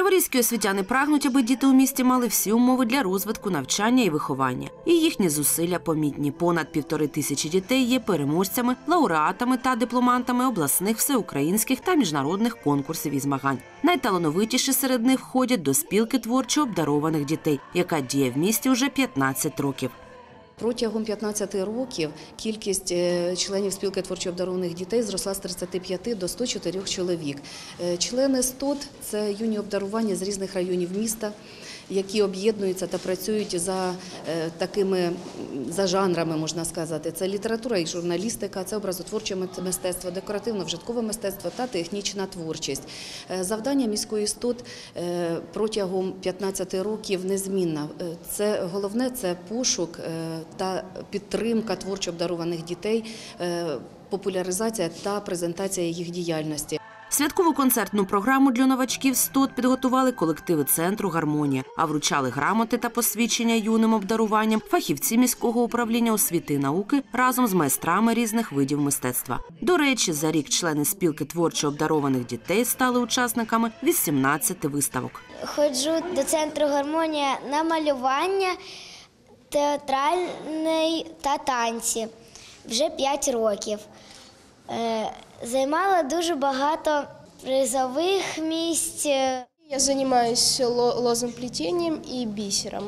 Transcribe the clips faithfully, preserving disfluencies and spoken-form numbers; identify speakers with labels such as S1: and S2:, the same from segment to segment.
S1: Криворізькі освітяни прагнуть, аби діти у місті мали всі умови для розвитку, навчання і виховання. І їхні зусилля помітні. Понад півтори тисячі дітей є переможцями, лауреатами та дипломантами обласних, всеукраїнських та міжнародних конкурсів і змагань. Найталановитіші серед них входять до спілки творчо обдарованих дітей, яка діє в місті уже п'ятнадцять років.
S2: Протягом п'ятнадцяти років кількість членів спілки творчо обдарованих дітей зросла з тридцяти п'яти до ста чотирьох чоловік. Члени СТОД – це юні обдарування з різних районів міста, які об'єднуються та працюють за такими за жанрами, можна сказати. Це література і журналістика, це образотворче мистецтво, декоративно-вжиткове мистецтво та технічна творчість. Завдання міської СТОД протягом п'ятнадцяти років незмінне. Це головне – це пошук та підтримка творчо обдарованих дітей, популяризація та презентація їх діяльності.
S1: Святкову концертну програму для новачків СТОД підготували колективи центру «Гармонія», а вручали грамоти та посвідчення юним обдаруванням фахівці міського управління освіти і науки разом з майстрами різних видів мистецтва. До речі, за рік члени спілки творчо обдарованих дітей стали учасниками вісімнадцяти виставок.
S3: Ходжу до центру «Гармонія» на малювання, театральний та танці вже п'ять років. Займала дуже багато призових місць.
S4: Я займаюся лозоплетением и бисером.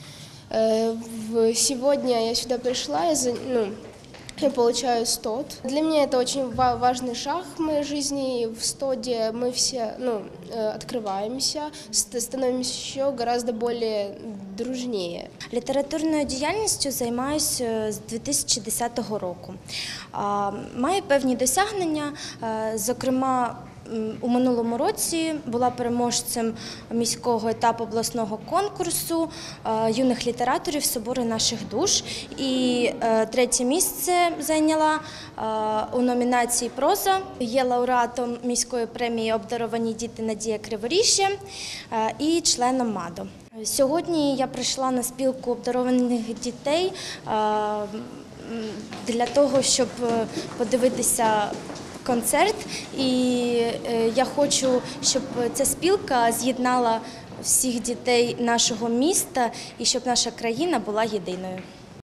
S4: Сегодня я сюда пришла, я, ну, я получаю СТОД. Для меня это очень важный шаг в моей жизни. В СТОДе мы все, ну, открываемся, становимся еще гораздо более дружнее.
S5: Літературною діяльністю займаюся з дві тисячі десятого року. Маю певні досягнення, зокрема, у минулому році була переможцем міського етапу обласного конкурсу юних літераторів «Собори наших душ». І третє місце зайняла у номінації «Проза». Є лауреатом міської премії «Обдаровані діти» Надія Криворіжжя і членом МАДО. Сьогодні я прийшла на спілку обдарованих дітей для того, щоб подивитися концерт, і я хочу, щоб ця спілка з'єднала всіх дітей нашого міста і щоб наша країна була єдиною.